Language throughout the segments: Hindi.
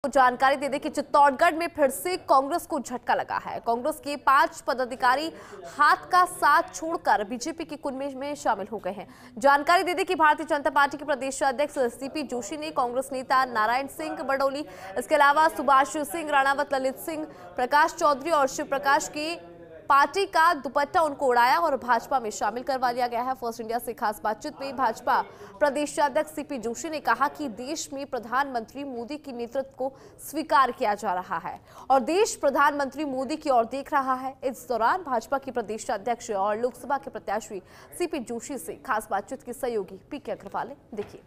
जानकारी दे दें कि चित्तौड़गढ़ में फिर से कांग्रेस को झटका लगा है। कांग्रेस के 5 पदाधिकारी हाथ का साथ छोड़कर बीजेपी की कुंभ में शामिल हो गए हैं। जानकारी दे दें कि भारतीय जनता पार्टी के प्रदेश अध्यक्ष सीपी जोशी ने कांग्रेस नेता नारायण सिंह बडोली, इसके अलावा सुभाष सिंह राणावत, ललित सिंह, प्रकाश चौधरी और शिव प्रकाश की पार्टी का दुपट्टा उनको उड़ाया और भाजपा में शामिल करवा लिया गया है। फर्स्ट इंडिया से खास बातचीत में भाजपा प्रदेश अध्यक्ष सीपी जोशी ने कहा कि देश में प्रधानमंत्री मोदी की नेतृत्व को स्वीकार किया जा रहा है और देश प्रधानमंत्री मोदी की ओर देख रहा है। इस दौरान भाजपा के प्रदेश अध्यक्ष और लोकसभा के प्रत्याशी सीपी जोशी से खास बातचीत की सहयोगी पीके अग्रवाल ने देखिए।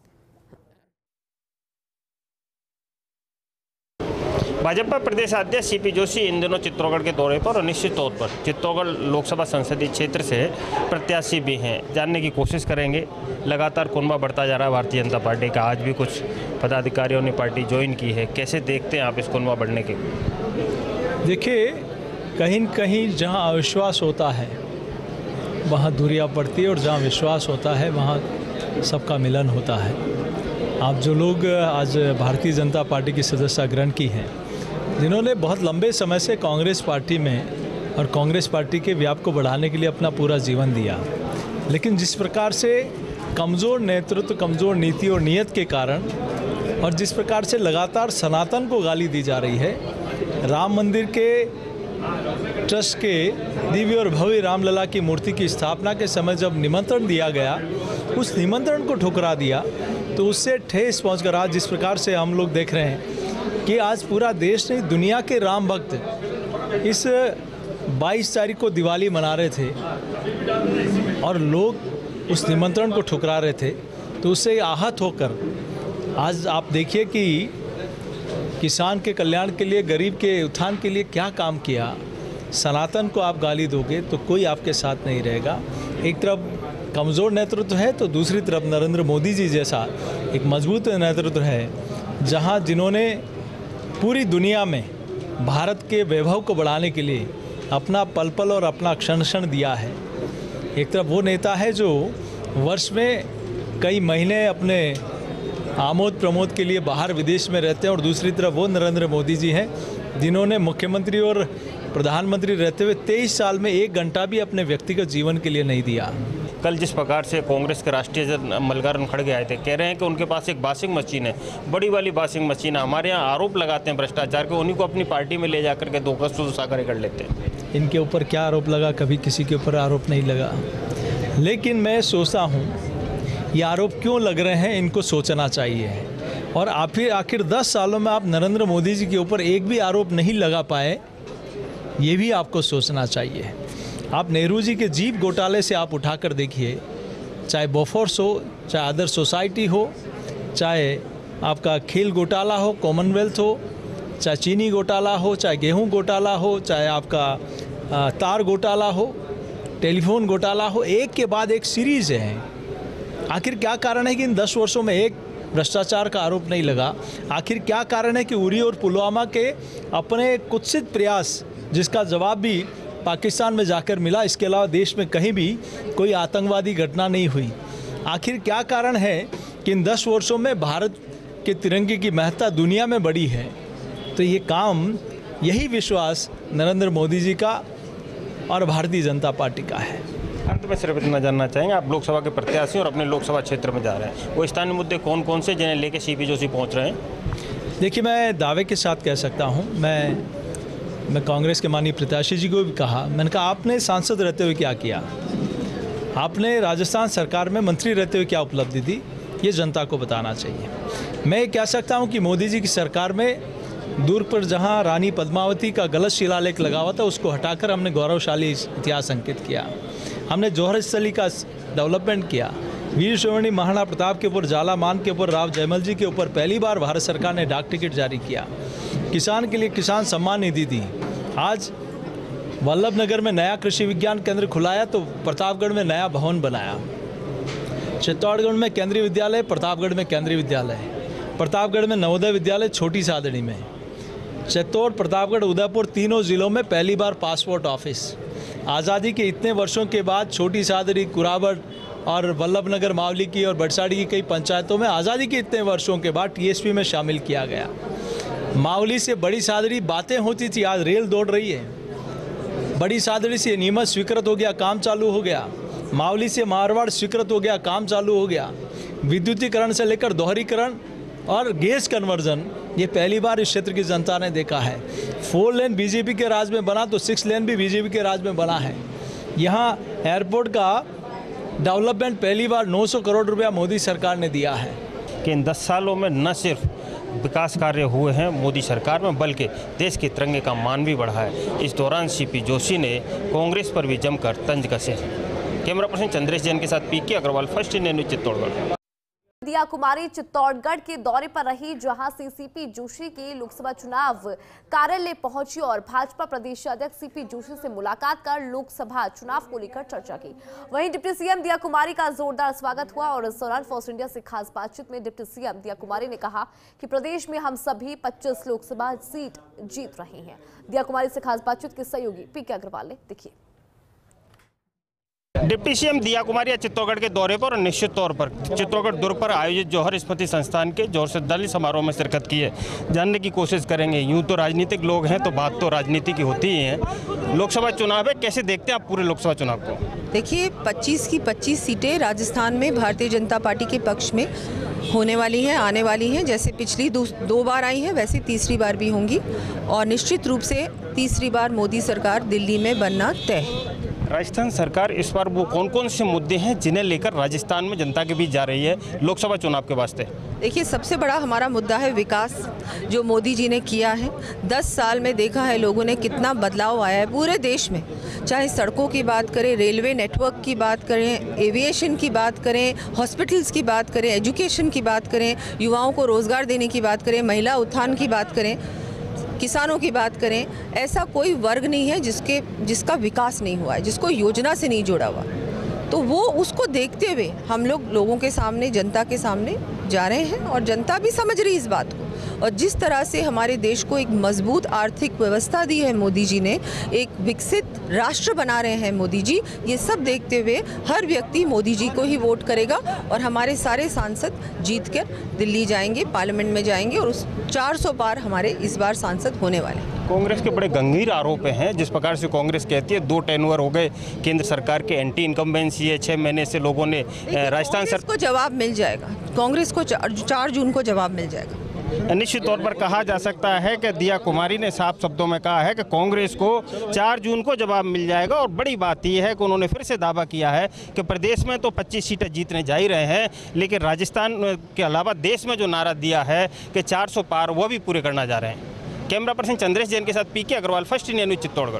भाजपा प्रदेश अध्यक्ष सीपी जोशी इन दिनों चित्तौड़गढ़ के दौरे पर और निश्चित तौर पर चित्तौड़गढ़ लोकसभा संसदीय क्षेत्र से प्रत्याशी भी हैं। जानने की कोशिश करेंगे। लगातार कुनबा बढ़ता जा रहा है भारतीय जनता पार्टी का। आज भी कुछ पदाधिकारियों ने पार्टी ज्वाइन की है। कैसे देखते हैं आप इस कुनबा बढ़ने के? देखिए, कहीं न कहीं जहाँ अविश्वास होता है वहाँ दूरियाँ पड़ती है और जहाँ विश्वास होता है वहाँ सबका मिलन होता है। आप जो लोग आज भारतीय जनता पार्टी की सदस्यता ग्रहण की हैं, जिन्होंने बहुत लंबे समय से कांग्रेस पार्टी में और कांग्रेस पार्टी के व्याप को बढ़ाने के लिए अपना पूरा जीवन दिया, लेकिन जिस प्रकार से कमज़ोर नेतृत्व, कमज़ोर नीति और नीयत के कारण और जिस प्रकार से लगातार सनातन को गाली दी जा रही है, राम मंदिर के ट्रस्ट के दिव्य और भव्य रामलला की मूर्ति की स्थापना के समय जब निमंत्रण दिया गया, उस निमंत्रण को ठुकरा दिया, तो उससे ठेस पहुंचकर आज जिस प्रकार से हम लोग देख रहे हैं कि आज पूरा देश नहीं, दुनिया के राम भक्त इस 22 तारीख को दिवाली मना रहे थे और लोग उस निमंत्रण को ठुकरा रहे थे, तो उससे आहत होकर आज आप देखिए कि किसान के कल्याण के लिए, गरीब के उत्थान के लिए क्या काम किया। सनातन को आप गाली दोगे तो कोई आपके साथ नहीं रहेगा। एक तरफ कमज़ोर नेतृत्व है तो दूसरी तरफ नरेंद्र मोदी जी जैसा एक मजबूत नेतृत्व है, जहां जिन्होंने पूरी दुनिया में भारत के वैभव को बढ़ाने के लिए अपना पल पल और अपना क्षण क्षण दिया है। एक तरफ वो नेता है जो वर्ष में कई महीने अपने आमोद प्रमोद के लिए बाहर विदेश में रहते हैं और दूसरी तरफ वो नरेंद्र मोदी जी हैं जिन्होंने मुख्यमंत्री और प्रधानमंत्री रहते हुए 23 साल में 1 घंटा भी अपने व्यक्तिगत जीवन के लिए नहीं दिया। कल जिस प्रकार से कांग्रेस के राष्ट्रीय अध्यक्ष मल्लिकार्जुन खड़गे आए थे, कह रहे हैं कि उनके पास एक वॉशिंग मशीन है, बड़ी वाली वॉशिंग मशीन है। हमारे यहाँ आरोप लगाते हैं भ्रष्टाचार के, उन्हीं को अपनी पार्टी में ले जाकर के धोखाधड़ी कर लेते हैं। इनके ऊपर क्या आरोप लगा? कभी किसी के ऊपर आरोप नहीं लगा। लेकिन मैं सोचता हूँ ये आरोप क्यों लग रहे हैं, इनको सोचना चाहिए। और आखिर 10 सालों में आप नरेंद्र मोदी जी के ऊपर एक भी आरोप नहीं लगा पाए, ये भी आपको सोचना चाहिए। आप नेहरू जी के जीप घोटाले से आप उठाकर देखिए, चाहे बोफोर्स हो, चाहे अदर सोसाइटी हो, चाहे आपका खेल घोटाला हो, कॉमनवेल्थ हो, चाहे चीनी घोटाला हो, चाहे गेहूं घोटाला हो, चाहे आपका तार घोटाला हो, टेलीफोन घोटाला हो, एक के बाद एक सीरीज़ है। आखिर क्या कारण है कि इन 10 वर्षों में एक भ्रष्टाचार का आरोप नहीं लगा? आखिर क्या कारण है कि उरी और पुलवामा के अपने कुत्सित प्रयास, जिसका जवाब भी पाकिस्तान में जाकर मिला, इसके अलावा देश में कहीं भी कोई आतंकवादी घटना नहीं हुई? आखिर क्या कारण है कि इन 10 वर्षों में भारत के तिरंगे की महत्ता दुनिया में बढ़ी है? तो ये काम, यही विश्वास नरेंद्र मोदी जी का और भारतीय जनता पार्टी का है। अंत में सिर्फ इतना जानना चाहेंगे, आप लोकसभा के प्रत्याशी और अपने लोकसभा क्षेत्र में जा रहे हैं, वो स्थानीय मुद्दे कौन कौन से जिन्हें लेके सीपी जोशी पहुँच रहे हैं? देखिए, मैं दावे के साथ कह सकता हूँ, मैं कांग्रेस के माननीय प्रत्याशी जी को भी कहा, मैंने कहा आपने सांसद रहते हुए क्या किया, आपने राजस्थान सरकार में मंत्री रहते हुए क्या उपलब्धि दी, ये जनता को बताना चाहिए। मैं ये कह सकता हूँ कि मोदी जी की सरकार में दुर्ग पर जहाँ रानी पद्मावती का गलत शिलालेख लगा हुआ था, उसको हटाकर हमने गौरवशाली इतिहास अंकित किया। हमने जौहर स्थली का डेवलपमेंट किया। वीर शिरोमणि महाराणा प्रताप के ऊपर, झालामान के ऊपर, राव जयमल जी के ऊपर पहली बार भारत सरकार ने डाक टिकट जारी किया। किसान के लिए किसान सम्मान निधि दी। आज वल्लभ नगर में नया कृषि विज्ञान केंद्र खुलाया तो प्रतापगढ़ में नया भवन बनाया। चित्तौड़गढ़ में केंद्रीय विद्यालय, प्रतापगढ़ में केंद्रीय विद्यालय, प्रतापगढ़ में नवोदय विद्यालय छोटी सादड़ी में, चित्तौड़, प्रतापगढ़, उदयपुर तीनों जिलों में पहली बार पासपोर्ट ऑफिस। आज़ादी के इतने वर्षों के बाद छोटी सादड़ी, कुराबड़ और वल्लभ नगर, मावली की और बरसाड़ी की कई पंचायतों में आज़ादी के इतने वर्षों के बाद टीएसपी में शामिल किया गया। मावली से बड़ी सादरी बातें होती थी, आज रेल दौड़ रही है। बड़ी सादरी से नीमच स्वीकृत हो गया, काम चालू हो गया। मावली से मारवाड़ स्वीकृत हो गया, काम चालू हो गया। विद्युतीकरण से लेकर दोहरीकरण और गैस कन्वर्जन, ये पहली बार इस क्षेत्र की जनता ने देखा है। 4 लेन बीजेपी के राज में बना तो 6 लेन भी बीजेपी के राज में बना है। यहाँ एयरपोर्ट का डेवलपमेंट पहली बार 900 करोड़ रुपया मोदी सरकार ने दिया है। कि इन 10 सालों में न सिर्फ विकास कार्य हुए हैं मोदी सरकार में, बल्कि देश के तिरंगे का मान भी बढ़ा है। इस दौरान सीपी जोशी ने कांग्रेस पर भी जमकर तंज कसे। कैमरा पर्सन चंद्रेश जैन के साथ PK Agarwal, First India News, Chittorgarh. Diya Kumari Chittorgarh के दौरे पर रही, जहां से सीपी जोशी की लोकसभा चुनाव कार्यालय पहुंची और भाजपा प्रदेश अध्यक्ष सीपी जोशी से मुलाकात कर लोकसभा चुनाव को लेकर चर्चा की। वहीं डिप्टी सीएम दिया कुमारी का जोरदार स्वागत हुआ और इस दौरान फर्स्ट इंडिया से खास बातचीत में डिप्टी सीएम दिया कुमारी ने कहा कि प्रदेश में हम सभी 25 लोकसभा सीट जीत रहे हैं। दिया कुमारी से खास बातचीत के सहयोगी पीके अग्रवाल ने देखिए। डिप्टी सीएम दिया कुमारी चित्तौड़गढ़ के दौरे पर और निश्चित तौर पर चित्तौड़गढ़ दुर्ग पर आयोजित जौहर स्मृति संस्थान के जौहर श्रद्धांजलि समारोह में शिरकत की है। जानने की कोशिश करेंगे, यूं तो राजनीतिक लोग हैं तो बात तो राजनीति की होती ही है। लोकसभा चुनाव है, कैसे देखते हैं आप पूरे लोकसभा चुनाव को? देखिए, 25 की 25 सीटें राजस्थान में भारतीय जनता पार्टी के पक्ष में होने वाली हैं, आने वाली हैं। जैसे पिछली 2 बार आई हैं, वैसे तीसरी बार भी होंगी और निश्चित रूप से तीसरी बार मोदी सरकार दिल्ली में बनना तय है। राजस्थान सरकार इस बार वो कौन कौन से मुद्दे हैं जिन्हें लेकर राजस्थान में जनता के बीच जा रही है लोकसभा चुनाव के वास्ते? देखिए, सबसे बड़ा हमारा मुद्दा है विकास, जो मोदी जी ने किया है। 10 साल में देखा है लोगों ने कितना बदलाव आया है पूरे देश में। चाहे सड़कों की बात करें, रेलवे नेटवर्क की बात करें, एविएशन की बात करें, हॉस्पिटल्स की बात करें, एजुकेशन की बात करें, युवाओं को रोजगार देने की बात करें, महिला उत्थान की बात करें, किसानों की बात करें, ऐसा कोई वर्ग नहीं है जिसका विकास नहीं हुआ है, जिसको योजना से नहीं जोड़ा हुआ। तो वो उसको देखते हुए हम लोगों के सामने, जनता के सामने जा रहे हैं और जनता भी समझ रही इस बात को। और जिस तरह से हमारे देश को एक मजबूत आर्थिक व्यवस्था दी है मोदी जी ने, एक विकसित राष्ट्र बना रहे हैं मोदी जी, ये सब देखते हुए हर व्यक्ति मोदी जी को ही वोट करेगा और हमारे सारे सांसद जीत कर दिल्ली जाएंगे, पार्लियामेंट में जाएंगे और उस 400 पार हमारे इस बार सांसद होने वाले हैं। कांग्रेस के बड़े गंभीर आरोप हैं, जिस प्रकार से कांग्रेस कहती है 2 टेन्योर हो गए केंद्र सरकार के, एंटी इनकम्बेंसी है, 6 महीने से लोगों ने राजस्थान सरकार को जवाब मिल जाएगा। कांग्रेस को 4 जून को जवाब मिल जाएगा। निश्चित तौर पर कहा जा सकता है कि दिया कुमारी ने साफ शब्दों में कहा है कि कांग्रेस को 4 जून को जवाब मिल जाएगा। और बड़ी बात यह है कि उन्होंने फिर से दावा किया है कि प्रदेश में तो 25 सीटें जीतने जा ही रहे हैं, लेकिन राजस्थान के अलावा देश में जो नारा दिया है कि 400 पार, वो भी पूरे करना जा रहे हैं। कैमरा पर्सन चंद्रेश जैन के साथ PK Agarwal, First India News, Chittorgarh.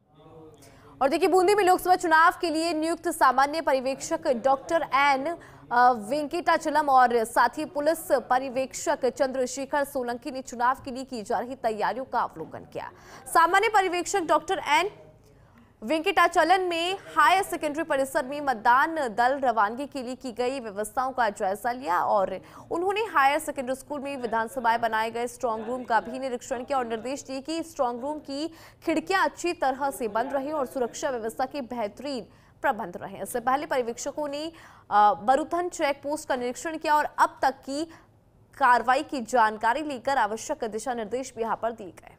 और देखिए, बूंदी में लोकसभा चुनाव के लिए नियुक्त सामान्य पर्यवेक्षक डॉक्टर एन वेंकटाचलम और साथ ही पुलिस पर्यवेक्षक चंद्रशेखर सोलंकी ने चुनाव के लिए की जा रही तैयारियों का अवलोकन किया। सामान्य पर्यवेक्षक डॉक्टर एन वेंकटाचलम में हायर सेकेंडरी परिसर में मतदान दल रवानगी के लिए की गई व्यवस्थाओं का जायजा लिया और उन्होंने हायर सेकेंडरी स्कूल में विधानसभाएं बनाए गए स्ट्रांग रूम का भी निरीक्षण किया और निर्देश दिए कि स्ट्रांग रूम की खिड़कियां अच्छी तरह से बंद रहे और सुरक्षा व्यवस्था के बेहतरीन प्रबंध रहे। इससे पहले पर्यवेक्षकों ने बरूथन चेक पोस्ट का निरीक्षण किया और अब तक की कार्रवाई की जानकारी लेकर आवश्यक दिशा निर्देश भी यहां पर दिए गए।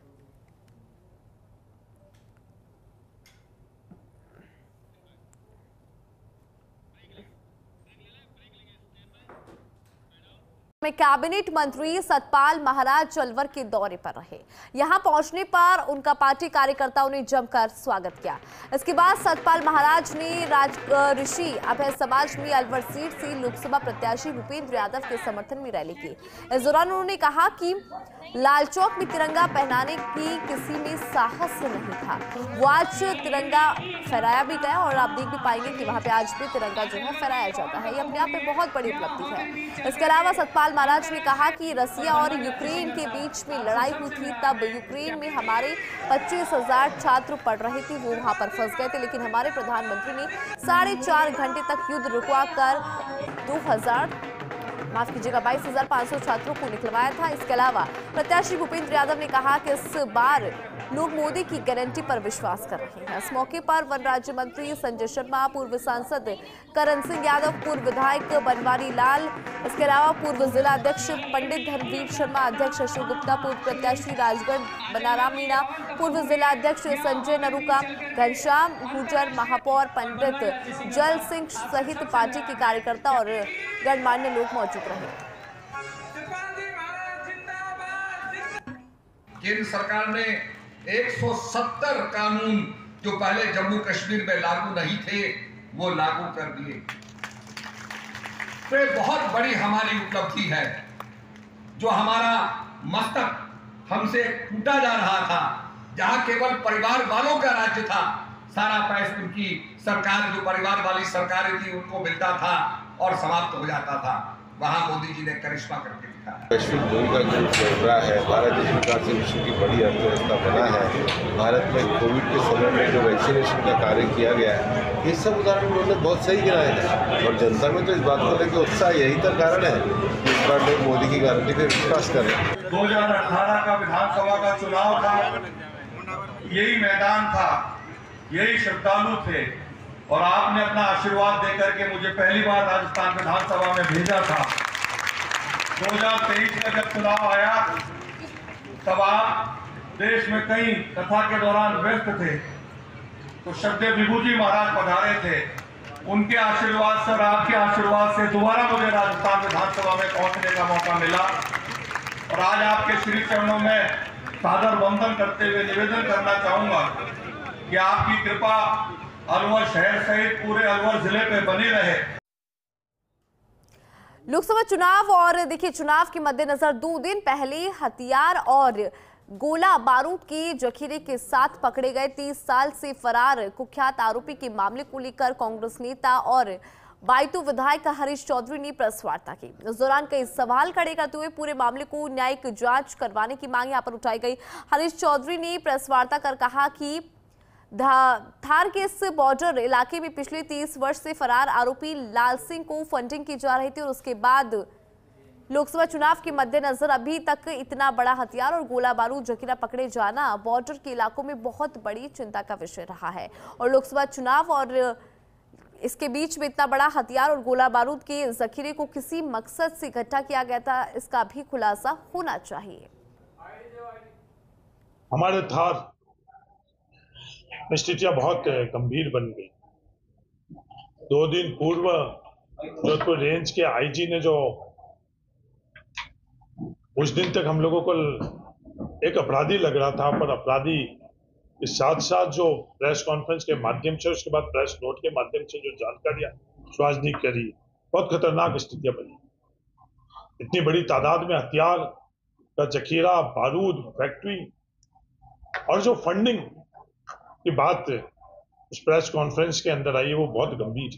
में कैबिनेट मंत्री सतपाल महाराज अलवर के दौरे पर रहे। यहां पहुंचने पर उनका पार्टी कार्यकर्ताओं ने जमकर स्वागत किया। इसके बाद सतपाल महाराज ने ऋषि अभय समाज में अलवर सीट से लोकसभा प्रत्याशी भूपेंद्र यादव के समर्थन में रैली की। इस दौरान उन्होंने कहा कि लाल चौक में तिरंगा पहनाने की किसी में साहस नहीं था। वो आज तिरंगा फहराया भी गया और आप देख भी पाएंगे कि वहां पे आज भी तिरंगा जो है फहराया जाता है। ये अपने आप में बहुत बड़ी उपलब्धि है। इसके अलावा सतपाल महाराज ने कहा कि रसिया और यूक्रेन के बीच में लड़ाई हुई थी, तब यूक्रेन में हमारे 25,000 छात्र पढ़ रहे थे, वो वहां पर फंस गए थे, लेकिन हमारे प्रधानमंत्री ने 4.5 घंटे तक युद्ध रुकवा कर माफ कीजिएगा 22,500 छात्रों को निकलवाया था। इसके अलावा प्रत्याशी भूपेंद्र यादव ने कहा कि इस बार लोग मोदी की गारंटी पर विश्वास कर रहे हैं। इस मौके पर वन राज्य मंत्री संजय शर्मा, पूर्व सांसद करण सिंह यादव, पूर्व विधायक बनवारी लाल, इसके अलावा पूर्व जिला अध्यक्ष पंडित धर्मवीर शर्मा, अध्यक्ष अशोक गुप्ता, पूर्व प्रत्याशी राजगढ़ बनाराम मीणा, पूर्व जिला अध्यक्ष संजय नरूका, घनश्याम गुर्जर, महापौर पंडित जल सिंह सहित पार्टी के कार्यकर्ता और गणमान्य लोग मौजूद रहे। केंद्र सरकार ने 170 कानून जो पहले जम्मू कश्मीर में लागू नहीं थे वो लागू कर दिए। तो ये बहुत बड़ी हमारी उपलब्धि है। जो हमारा मस्तक हमसे टूटा जा रहा था, जहां केवल परिवार वालों का राज्य था, सारा पैसा उनकी सरकार, जो परिवार वाली सरकारें थी, उनको मिलता था और समाप्त हो जाता था, वहां मोदी जी ने करिश्मा करके दिखाया। वैश्विक दूरी का जो चल है, भारत जिस प्रकार से विश्व की बड़ी अर्थव्यवस्था बना है, भारत में कोविड के समय में जो वैक्सीनेशन का कार्य किया गया है, ये सब उदाहरण उन्होंने बहुत सही गिनाए हैं। और जनता में तो इस बात को लेकर उत्साह यही तो कारण है कि इस बार लोग मोदी की गारंटी पर विश्वास करें। 2018 का विधानसभा का चुनाव था, यही मैदान था, यही श्रद्धालु थे और आपने अपना आशीर्वाद देकर के मुझे पहली बार राजस्थान विधानसभा में भेजा था। 2023 का जब चुनाव आया तब आप देश में कई कथा के दौरान व्यस्त थे, तो श्रद्धेय विभू जी महाराज पधारे थे। उनके आशीर्वाद से और आपके आशीर्वाद से दोबारा मुझे राजस्थान विधानसभा में पहुंचने का मौका मिला और आज आपके श्री चरणों में सादर वंदन करते हुए निवेदन करना चाहूंगा कि आपकी कृपा अलवर शहर सहित पूरे अलवर जिले पे बनी रहे। लोकसभा चुनाव और देखिए चुनाव के मद्देनजर 2 दिन पहले हथियार और गोला बारूद के जखीरे के साथ पकड़े गए 30 साल से फरार कुख्यात आरोपी के मामले को लेकर कांग्रेस नेता और बायतू विधायक हरीश चौधरी ने प्रेस वार्ता की। इस दौरान कई सवाल खड़े करते हुए पूरे मामले को न्यायिक जांच करवाने की मांग यहां पर उठाई गई। हरीश चौधरी ने प्रेस वार्ता कर कहा कि धार के इस बॉर्डर इलाके में पिछले 30 वर्ष से फरार आरोपी लाल सिंह को फंडिंग की जा रही थी और उसके बाद लोकसभा चुनाव के मद्देनजर अभी तक इतना बड़ा हथियार और गोला बारूद जखीरा पकड़े जाना बॉर्डर के इलाकों में बहुत बड़ी चिंता का विषय रहा है और लोकसभा चुनाव और इसके बीच में इतना बड़ा हथियार और गोला बारूद के जखीरे को किसी मकसद से इकट्ठा किया गया था, इसका भी खुलासा होना चाहिए। हमारे धार स्थितियां बहुत गंभीर बन गई। 2 दिन पूर्व जोधपुर रेंज के आईजी ने जो उस दिन तक हम लोगों को एक अपराधी लग रहा था, पर अपराधी के साथ साथ जो प्रेस कॉन्फ्रेंस के माध्यम से, उसके बाद प्रेस नोट के माध्यम से जो जानकारियां साझी करी, बहुत खतरनाक स्थितियां बनी। इतनी बड़ी तादाद में हथियार का जखीरा, बारूद, फैक्ट्री और जो फंडिंग की बात उस प्रेस कॉन्फ्रेंस के अंदर आई है, वो बहुत गंभीर है।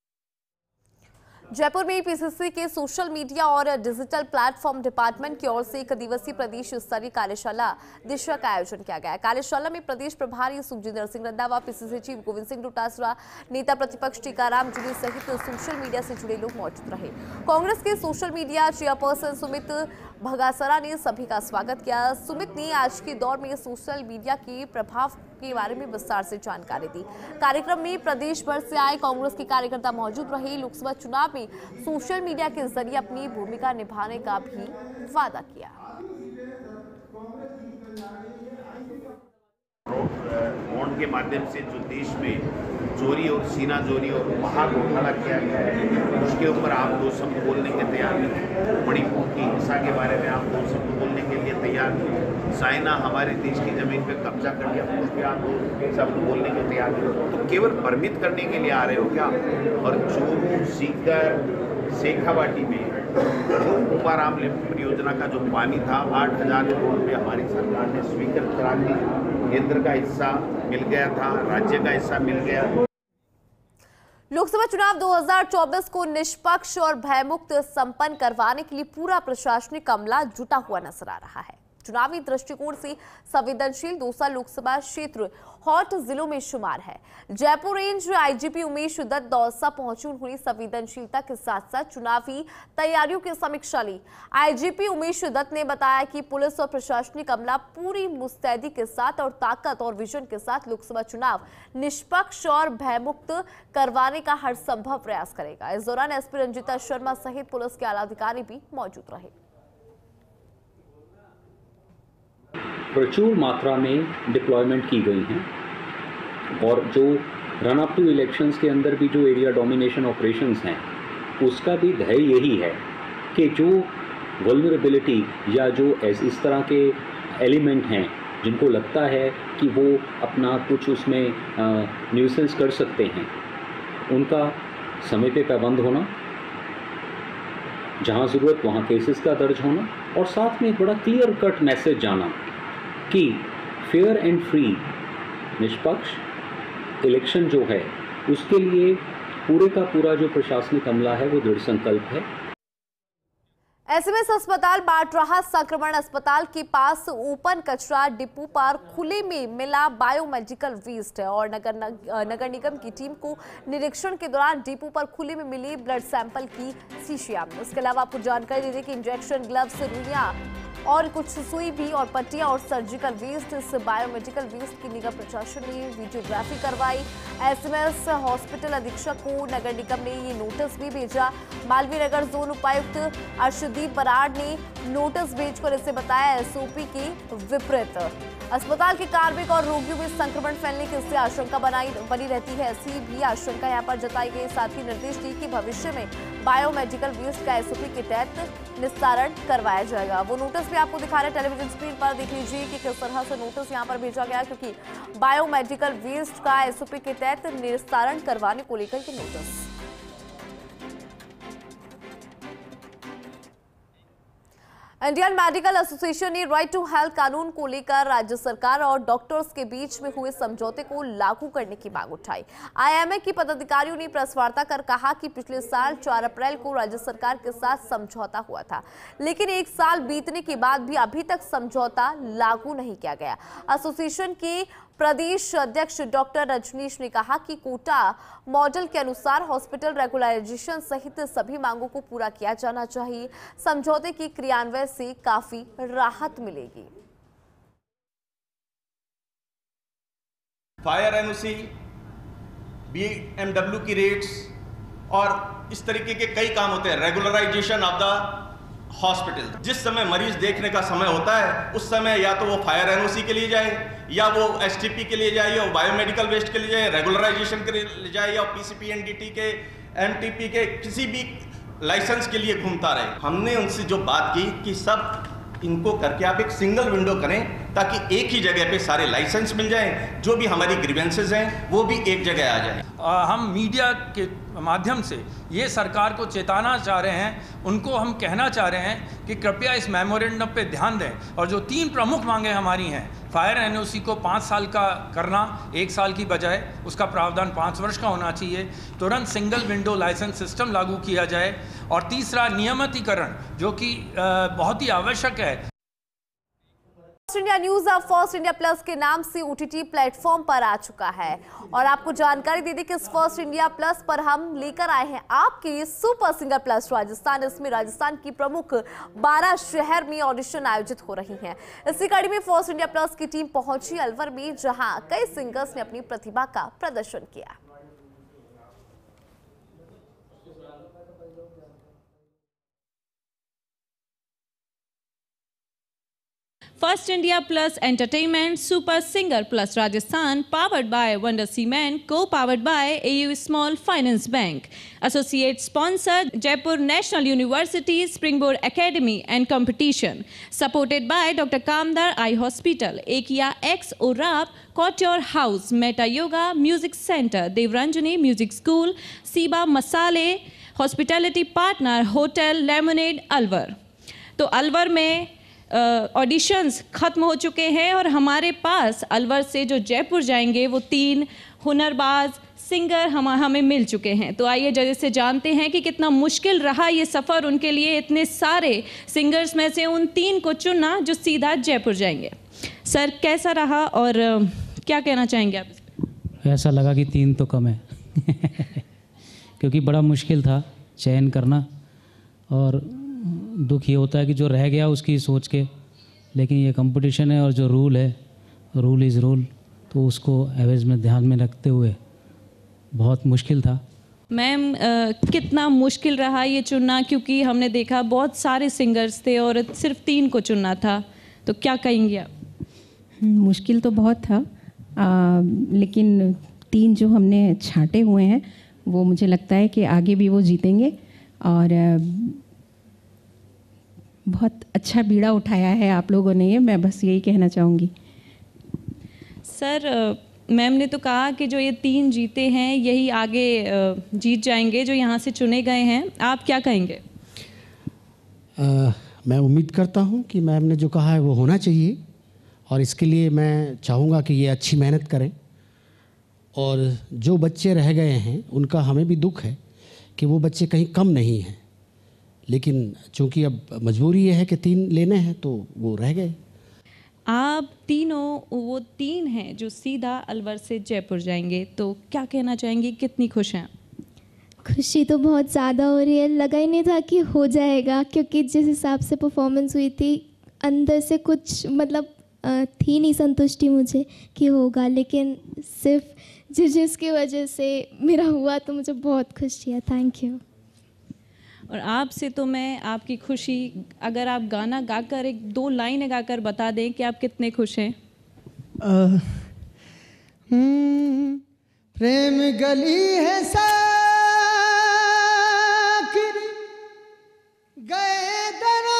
जयपुर में पीसीसी के सोशल मीडिया और डिजिटल प्लेटफॉर्म डिपार्टमेंट की ओर से 1 दिवसीय प्रदेश स्तरीय कार्यशाला दिशा का आयोजन किया गया। कार्यशाला में प्रदेश प्रभारी सुखजिंदर सिंह रंधावा, पीसीसी चीफ गोविंद सिंह डोटासरा, नेता प्रतिपक्ष टीकाराम जूली सहित सोशल मीडिया से जुड़े लोग मौजूद रहे। कांग्रेस के social media chairperson Sumit Bhagasra ने सभी का स्वागत किया। सुमित ने आज के दौर में सोशल मीडिया के प्रभाव के बारे में विस्तार से जानकारी दी। कार्यक्रम में प्रदेश भर से आए कांग्रेस के कार्यकर्ता मौजूद रहे। लोकसभा चुनाव में सोशल मीडिया के जरिए अपनी भूमिका निभाने का भी वादा किया। बॉन्ड के माध्यम से जो देश में चोरी और सीना चोरी और महाघोटाला किया गया है, उसके ऊपर आप 2 शब्द बोलने के तैयार नहीं। मणिपुर की हिंसा के बारे में आप 2 शब्द बोलने के लिए तैयार नहीं। चाइना हमारे देश की जमीन पे कब्जा कर लिया, उस पर आप 2 शब्द बोलने के तैयार नहीं। तो केवल भ्रमित करने के लिए आ रहे हो क्या? और चूरू, सीकर, शेखावाटी में जो उपाराम लिफ्ट परियोजना का जो पानी था 8,000 करोड़ रुपये हमारी सरकार ने स्वीकृत करा दी। केंद्र का हिस्सा मिल गया था, राज्य का हिस्सा मिल गया। लोकसभा चुनाव 2024 को निष्पक्ष और भयमुक्त संपन्न करवाने के लिए पूरा प्रशासनिक अमला जुटा हुआ नजर आ रहा है। चुनावी दृष्टिकोण से संवेदनशील दौसा लोकसभा क्षेत्र हॉट जिलों में शुमार है। जयपुर रेंज आईजीपी उमेश दत्त दौसा पहुंचे। उन्होंने संवेदनशीलता के साथ साथ चुनावी तैयारियों की समीक्षा ली। आईजीपी उमेश दत्त ने बताया कि पुलिस और प्रशासनिक अमला पूरी मुस्तैदी के साथ और ताकत और विजन के साथ लोकसभा चुनाव निष्पक्ष और भयमुक्त करवाने का हर संभव प्रयास करेगा। इस दौरान एसपी रंजिता शर्मा सहित पुलिस के आला अधिकारी भी मौजूद रहे। प्रचुर मात्रा में डिप्लॉयमेंट की गई हैं और जो रन अप टू इलेक्शंस के अंदर भी जो एरिया डोमिनेशन ऑपरेशंस हैं उसका भी ध्येय यही है कि जो वल्नरेबिलिटी या जो इस तरह के एलिमेंट हैं जिनको लगता है कि वो अपना कुछ उसमें न्यूसेंस कर सकते हैं, उनका समय पे पाबंद होना, जहाँ ज़रूरत वहाँ केसेस का दर्ज होना और साथ में एक बड़ा क्लियर कट मैसेज जाना कि फेयर एंड फ्री निष्पक्ष इलेक्शन जो है उसके लिए पूरे का पूरा जो प्रशासनिक अमला है वो दृढ़ संकल्प है। एसएमएस अस्पताल बांट रहा संक्रमण। अस्पताल के पास ओपन कचरा डिपो पर खुले में मिला बायोमेडिकल वेस्ट और नगर निगम की टीम को निरीक्षण के दौरान डिपो पर खुले में मिली ब्लड सैंपल की शीशियां। इसके अलावा आपको जानकारी दे दें कि इंजेक्शन, ग्लव्स, रुइयां और कुछ सुई भी और पट्टियां और सर्जिकल वेस्ट, इस बायोमेडिकल वेस्ट की निगम प्रशासन ने वीडियोग्राफी करवाई। एसएमएस हॉस्पिटल अधीक्षक को नगर निगम ने ये नोटिस भी भेजा। मालवीय नगर जोन उपायुक्त अर्शदीप बराड़ ने नोटिस भेजकर इसे बताया एसओपी के विपरीत। अस्पताल के कार्मिक और रोगियों में संक्रमण फैलने की इससे आशंका बनी रहती है। ऐसी भी आशंका यहाँ पर जताई गई। साथ ही निर्देश दिए कि भविष्य में बायोमेडिकल वेस्ट का एसओपी के तहत निस्तारण करवाया जाएगा। वो नोटिस भी आपको दिखा रहे हैं टेलीविजन स्क्रीन पर। देख लीजिए कि किस तरह से नोटिस यहाँ पर भेजा गया, क्योंकि बायोमेडिकल वेस्ट का एसओपी के तहत निस्तारण करवाने को लेकर ये नोटिस। इंडियन मेडिकल एसोसिएशन ने राइट टू हेल्थ कानून को लेकर राज्य सरकार और डॉक्टर्स के बीच में हुए समझौते को लागू करने की मांग उठाई। आईएमए की पदाधिकारियों ने प्रेस वार्ता कर कहा कि पिछले साल 4 अप्रैल को राज्य सरकार के साथ समझौता हुआ था, लेकिन 1 साल बीतने के बाद भी अभी तक समझौता लागू नहीं किया गया। एसोसिएशन के प्रदेश अध्यक्ष डॉक्टर रजनीश ने कहा कि कोटा मॉडल के अनुसार हॉस्पिटल रेगुलराइजेशन सहित सभी मांगों को पूरा किया जाना चाहिए। समझौते की क्रियान्वयन से काफी राहत मिलेगी। फायर एनओसी, बीएमडब्ल्यू की रेट्स और इस तरीके के कई काम होते हैं। रेगुलराइजेशन ऑफ द हॉस्पिटल, जिस समय मरीज देखने का समय होता है उस समय या तो वो फायर एनओसी के लिए जाए, या वो एसटीपी के लिए जाए, या बायोमेडिकल वेस्ट के लिए जाए, रेगुलराइजेशन के लिए जाए, या पीसीपीएनडीटी के, एमटीपी के किसी भी लाइसेंस के लिए घूमता रहे। हमने उनसे जो बात की कि सब इनको करके आप एक सिंगल विंडो करें ताकि एक ही जगह पे सारे लाइसेंस मिल जाएं, जो भी हमारी ग्रीवेंसेस हैं वो भी एक जगह आ जाएं। हम मीडिया के माध्यम से ये सरकार को चेताना चाह रहे हैं, उनको हम कहना चाह रहे हैं कि कृपया इस मेमोरेंडम पे ध्यान दें और जो 3 प्रमुख मांगें हमारी हैं, फायर एनओसी को 5 साल का करना 1 साल की बजाय, उसका प्रावधान 5 वर्ष का होना चाहिए, तुरंत सिंगल विंडो लाइसेंस सिस्टम लागू किया जाए, और तीसरा नियमितीकरण जो कि बहुत ही आवश्यक है। फर्स्ट इंडिया न्यूज अब फर्स्ट इंडिया प्लस के नाम से ओटीटी प्लेटफॉर्म पर आ चुका है और आपको जानकारी दे दें कि इस फर्स्ट इंडिया प्लस पर हम लेकर आए हैं आपके लिए सुपर सिंगर प्लस राजस्थान। इसमें राजस्थान की प्रमुख 12 शहर में ऑडिशन आयोजित हो रही हैं। इसी कड़ी में फर्स्ट इंडिया प्लस की टीम पहुंची अलवर में, जहां कई सिंगर्स ने अपनी प्रतिभा का प्रदर्शन किया। First India Plus Entertainment Super Singer Plus Rajasthan, powered by Wonder Cement, co-powered by AU Small Finance Bank. Associate sponsor Jaipur National University Springboard Academy and Competition. Supported by Dr. Kamdar Eye Hospital, Ekia X Orap, Couture House, Meta Yoga Music Center, Devranjani Music School, Siba Masale, Hospitality Partner Hotel Lemonade Alwar. तो अलवर में ऑडिशंस ख़त्म हो चुके हैं और हमारे पास अलवर से जो जयपुर जाएंगे वो 3 हुनरबाज सिंगर हमें मिल चुके हैं। तो आइए जजेस से जानते हैं कि कितना मुश्किल रहा ये सफ़र उनके लिए, इतने सारे सिंगर्स में से उन 3 को चुनना जो सीधा जयपुर जाएंगे। सर, कैसा रहा और क्या कहना चाहेंगे आप? ऐसा लगा कि 3 तो कम है क्योंकि बड़ा मुश्किल था चयन करना, और दुख ये होता है कि जो रह गया उसकी सोच के, लेकिन ये कंपटीशन है और जो रूल है, रूल इज़ रूल, तो उसको एवरेज में ध्यान में रखते हुए बहुत मुश्किल था। मैम, कितना मुश्किल रहा ये चुनना, क्योंकि हमने देखा बहुत सारे सिंगर्स थे और सिर्फ 3 को चुनना था, तो क्या कहेंगे आप? मुश्किल तो बहुत था, लेकिन 3 जो हमने छांटे हुए हैं वो मुझे लगता है कि आगे भी वो जीतेंगे, और बहुत अच्छा बीड़ा उठाया है आप लोगों ने, ये मैं बस यही कहना चाहूँगी। सर, मैम ने तो कहा कि जो ये 3 जीते हैं यही आगे जीत जाएंगे जो यहाँ से चुने गए हैं, आप क्या कहेंगे? मैं उम्मीद करता हूँ कि मैम ने जो कहा है वो होना चाहिए, और इसके लिए मैं चाहूँगा कि ये अच्छी मेहनत करें, और जो बच्चे रह गए हैं उनका हमें भी दुख है कि वो बच्चे कहीं कम नहीं हैं, लेकिन चूँकि अब मजबूरी ये है कि 3 लेने हैं तो वो रह गए। आप तीनों वो 3 हैं जो सीधा अलवर से जयपुर जाएंगे, तो क्या कहना चाहेंगे, कितनी खुश हैं? खुशी तो बहुत ज़्यादा हो रही है, लगा ही नहीं था कि हो जाएगा, क्योंकि जिस हिसाब से परफॉर्मेंस हुई थी अंदर से कुछ मतलब थी नहीं संतुष्टि मुझे कि होगा, लेकिन सिर्फ जिसकी वजह से मेरा हुआ, तो मुझे बहुत खुशी है। Thank you. और आपसे तो मैं आपकी खुशी, अगर आप गाना गाकर 1-2 लाइनें गाकर बता दें कि आप कितने खुश हैं। प्रेम गली है साकिर गए दरा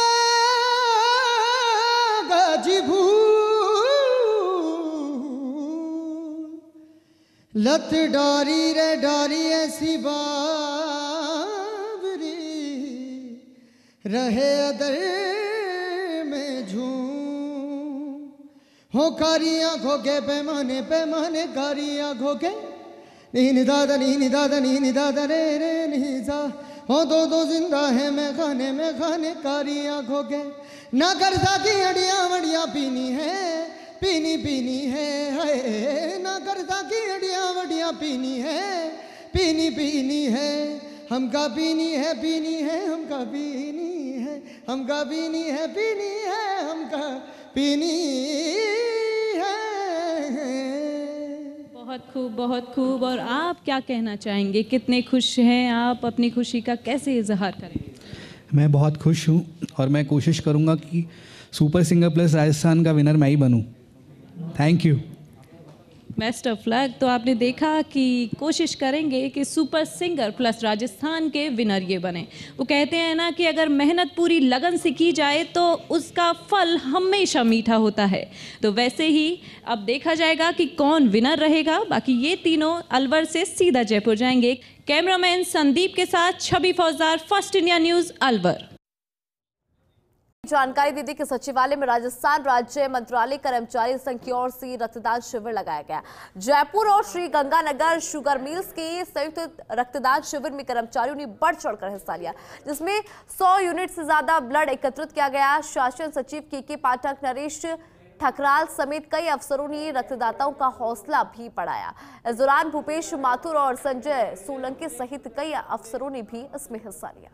गाजीभू लत डारी रे डारी ऐसी बावरी रहे अदर में झूम हो कारी आँखों के पैमाने पैमाने कारी आँखों के नी दादा रे रे नीजा हो दो जिंदा है मैं खाने कारी आँखों के ना करता की अड़िया वड़िया पीनी है ना करता की अड़िया वड़िया पीनी है हमका पीनी है हमका पीनी है हमका पीनी है। बहुत खूब। और आप क्या कहना चाहेंगे, कितने खुश हैं आप, अपनी खुशी का कैसे इजहार करेंगे? मैं बहुत खुश हूँ और मैं कोशिश करूँगा कि सुपर सिंगर प्लस राजस्थान का विनर मैं ही बनूँ। Thank you. Best of luck. तो आपने देखा कि कोशिश करेंगे कि सुपर सिंगर प्लस राजस्थान के विनर ये बने। वो कहते हैं ना कि अगर मेहनत पूरी लगन से की जाए तो उसका फल हमेशा मीठा होता है। तो वैसे ही अब देखा जाएगा कि कौन विनर रहेगा। बाकी ये तीनों अलवर से सीधा जयपुर जाएंगे। कैमरामैन संदीप के साथ छवि फौजदार, फर्स्ट इंडिया न्यूज़, अलवर। जानकारी दी कि सचिवालय में राजस्थान राज्य मंत्रालय कर्मचारी संघ की ओर से रक्तदान शिविर लगाया गया। जयपुर और श्री गंगानगर शुगर मिल्स के संयुक्त रक्तदान शिविर में कर्मचारियों ने बढ़ चढ़कर हिस्सा लिया, जिसमें 100 यूनिट से ज्यादा ब्लड एकत्रित किया गया। शासन सचिव के पाठक, नरेश ठकराल समेत कई अफसरों ने रक्तदाताओं का हौसला भी बढ़ाया। इस दौरान भूपेश माथुर और संजय सोलंकी सहित कई अफसरों ने भी इसमें हिस्सा लिया।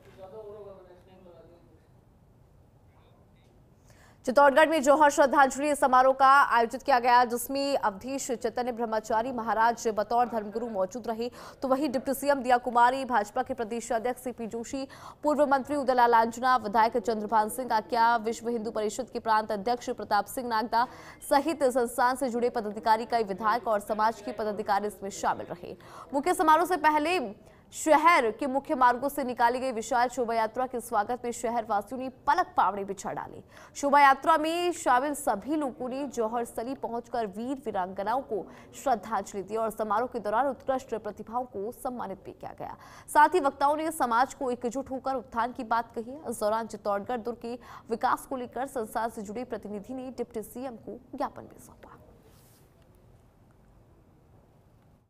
चित्तौड़गढ़ में जौहर श्रद्धांजलि समारोह का आयोजित किया गया, जिसमें अवधेश चैतन्य ब्रह्मचारी महाराज बतौर धर्मगुरु मौजूद रहे। तो वहीं डिप्टी सीएम दिया कुमारी, भाजपा के प्रदेश अध्यक्ष सीपी जोशी, पूर्व मंत्री उदयलाल आंजना, विधायक चंद्रभान सिंह आक्या, विश्व हिंदू परिषद के प्रांत अध्यक्ष प्रताप सिंह नागदा सहित संस्थान से जुड़े पदाधिकारी, कई विधायक और समाज के पदाधिकारी इसमें शामिल रहे। मुख्य समारोह से पहले शहर के मुख्य मार्गों से निकाली गई विशाल शोभा यात्रा के स्वागत में शहर वासियों ने पलक पावड़ी बिछा डाली। शोभा यात्रा में शामिल सभी लोगों ने जौहर स्थली पहुंचकर वीर वीरांगनाओं को श्रद्धांजलि दी और समारोह के दौरान उत्कृष्ट प्रतिभाओं को सम्मानित भी किया गया। साथ ही वक्ताओं ने समाज को एकजुट होकर उत्थान की बात कही। इस दौरान चित्तौड़गढ़ दुर्ग के विकास को लेकर संस्थान से जुड़े प्रतिनिधि ने डिप्टी सीएम को ज्ञापन भी सौंपा।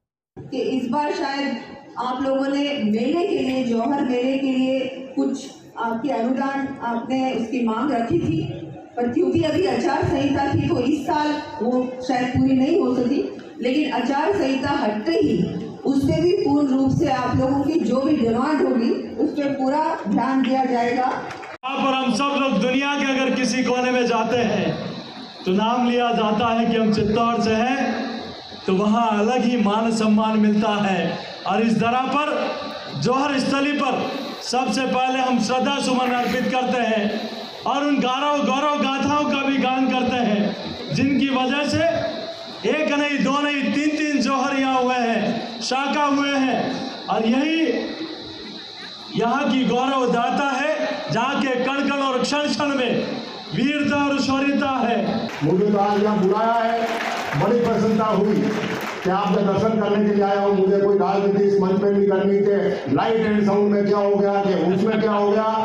कि इस बार शायद आप लोगों ने मेले के लिए, जौहर मेले के लिए कुछ आपके अनुदान आपने उसकी मांग रखी थी, पर क्योंकि अभी आचार संहिता थी तो इस साल वो शायद पूरी नहीं हो सकी। लेकिन आचार संहिता हटते ही उस पर भी पूर्ण रूप से आप लोगों की जो भी डिमांड होगी उस पर पूरा ध्यान दिया जाएगा। यहाँ पर हम सब लोग दुनिया के अगर किसी कोने में जाते हैं तो नाम लिया जाता है कि हम चित्तौड़ से हैं, तो वहाँ अलग ही मान सम्मान मिलता है। और इस तरह पर जौहर स्थली पर सबसे पहले हम श्रद्धा सुमन अर्पित करते हैं और उन गौरव गाथाओं का भी गान करते हैं, जिनकी वजह से एक नहीं, दो नहीं, तीन जौहर यहाँ हुए हैं, शाखा हुए हैं। और यही यहाँ की गौरव दाता है, जहाँ के कण कण और क्षण क्षण में वीरता और शौर्यता है। मुझे तो आज यहाँ बुलाया है, बड़ी प्रसन्नता हुई कि आपने दर्शन करने के लिए आए हो। मुझे कोई राजनीति इस मंच में नहीं करनी थी। लाइट एंड साउंड में क्या हो गया कि उसमें क्या हो गया।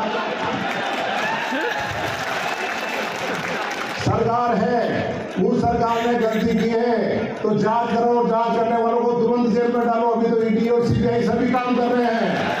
सरकार है, उस सरकार ने गलती की है तो जांच करो, और जांच करने वालों को तुरंत जेल में डालो। अभी तो ईडी और सीबीआई सभी काम कर रहे हैं।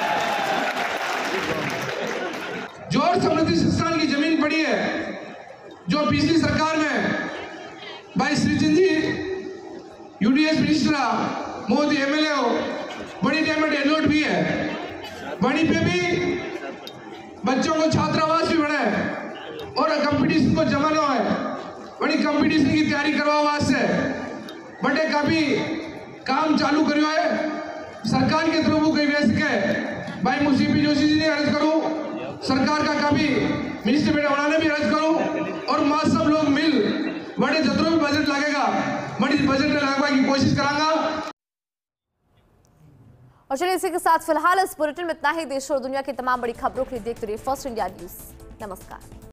जौहर समृद्धि संस्थान की जमीन पड़ी है जो पिछली सरकार में भाई Shrichand ji UDS minister, Modi MLA हो, बड़ी डायमंड एनोट भी है। वहीं पे भी बच्चों को छात्रावास भी बना है और कंपटीशन को जमाना है। बड़ी कंपटीशन की तैयारी करवा वास्ते बड़े काफी काम चालू करियो है सरकार के तरफ कई वैसे के भाई मुसीपी जोशी जी ने अर्ज करूं, सरकार का काफी मिनिस्टर बेटा बनाने भी अर्ज करूं और मां सब लोग मिल बड़े जतरों में बजट लगेगा, बड़ी बजट लगवाने की कोशिश करांगा। और चलिए इसी के साथ फिलहाल इस बुलेटिन में इतना ही। देश और दुनिया की तमाम बड़ी खबरों के लिए देखते रहिए फर्स्ट इंडिया न्यूज। नमस्कार।